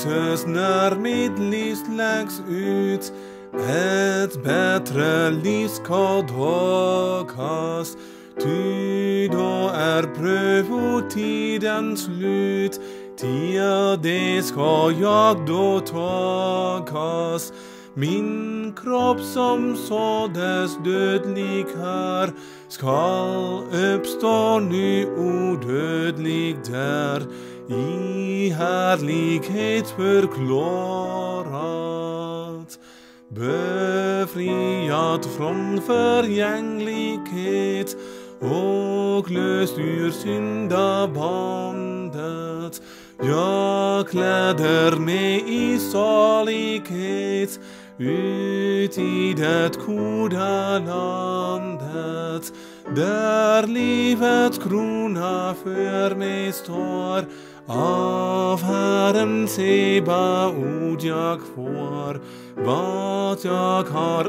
Jesus naar livslägs ut, ett bättre liv ska tagas. Ty då prövotiden slut, till det ska jag då tagas. Min kropp som såddes dödlig här skall uppstå nu odödlig där, i härlighet förklarat, befriad från förgänglighet och löst ur syndabandet. Jag kläder mig i salighet ut i det goda landet, där livets krona för mig står. Av Herren Sebaot jag får vad jag har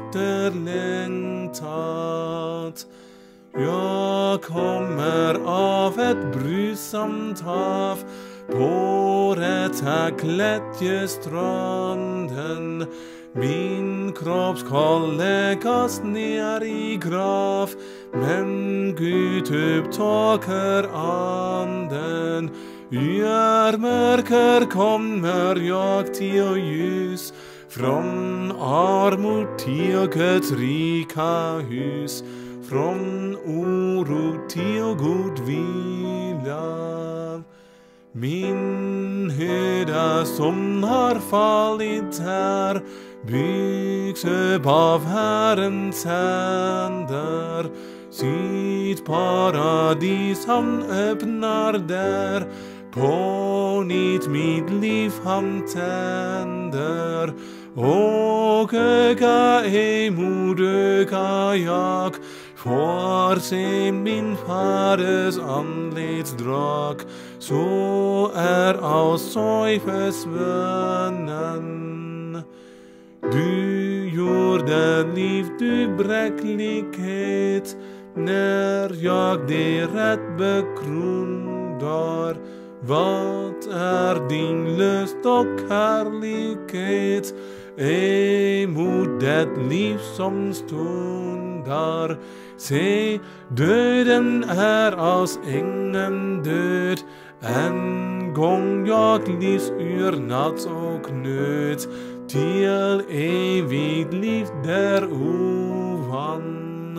efterlängtat. Jag kommer av ett brusamt hav på rätta glädjestranden. Min kropp ska läggas ner i grav, men Gud upptager anden. Ur mörker kommer jag till ljus, från armod till Guds rika hus, från oro till god vila. Min hydda som har fallit här byggs upp av Herrens händer. Sitt paradis han öppnar där, på nytt mitt liv han tänder. Och öga emot öga jag får se min faders anletsdrag, så är all sorg försvunnen. Du gjorde liv, du bräcklighet, när jag det rätt begrundar. Vad är din lust och härlighet emot det liv som stundar? Se, döden är oss ingen död, en gång jag livs ur natt och nöd, till evigt liv där ovan.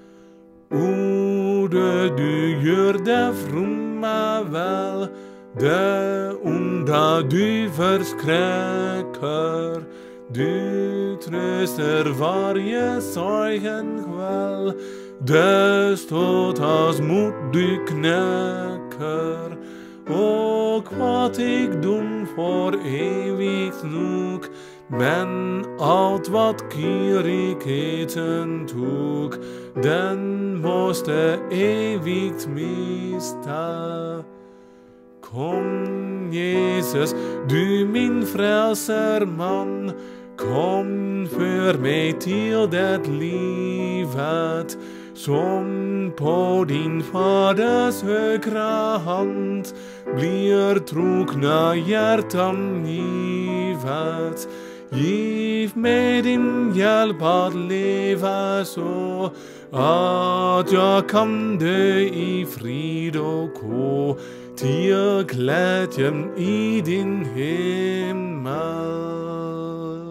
O död, du gör det fromma väl, det onda du förskräcker. Du tröstar varje sorgen kväll, dödsståtas mot du knäcker. Och fattigdom får evigt nog, men allt vad girigheten tog, den måste evigt mista. Kom Jesus, du min frälsarman, kom för mig till det livet, som på din faders högra hand blir trokna hjärtan givet. Giv mig din hjälp att leva så, att jag kan dö i frid och gå till glädjen i din himmel.